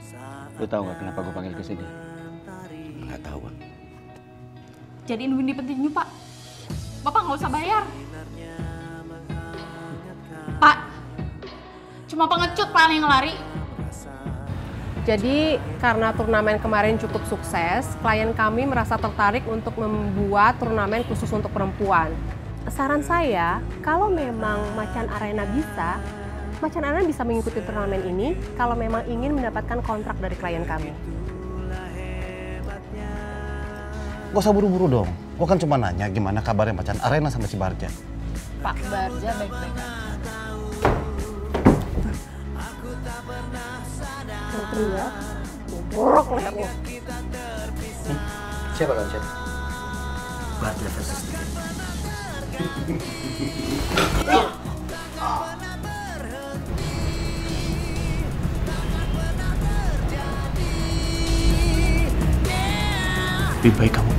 Lu tahu nggak kenapa gue panggil ke sini? Nggak tahu, Bang. Jadiin Windy pentinju, Pak. Bapak nggak usah bayar. Pak, cuma pengecut Pak yang lari. Jadi karena turnamen kemarin cukup sukses, klien kami merasa tertarik untuk membuat turnamen khusus untuk perempuan. Saran saya, kalau memang Macan Arena bisa, Macan Arena bisa mengikuti turnamen ini kalau memang ingin mendapatkan kontrak dari klien kami. Gak usah buru-buru dong. Gua kan cuma nanya gimana kabarnya Macan Arena sama si Barja. Pak Barja baik-baik aja. Teriak, borok lehernya. Siapa kan siapa? Barja versus dia. Lebih baik kamu